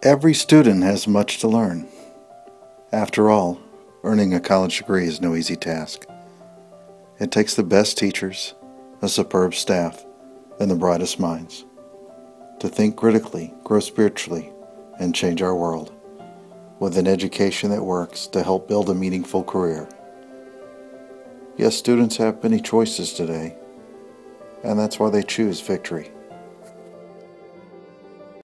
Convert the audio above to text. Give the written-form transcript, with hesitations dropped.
Every student has much to learn. After all, earning a college degree is no easy task. It takes the best teachers, a superb staff, and the brightest minds to think critically, grow spiritually, and change our world with an education that works to help build a meaningful career. Yes, students have many choices today, and that's why they choose victory.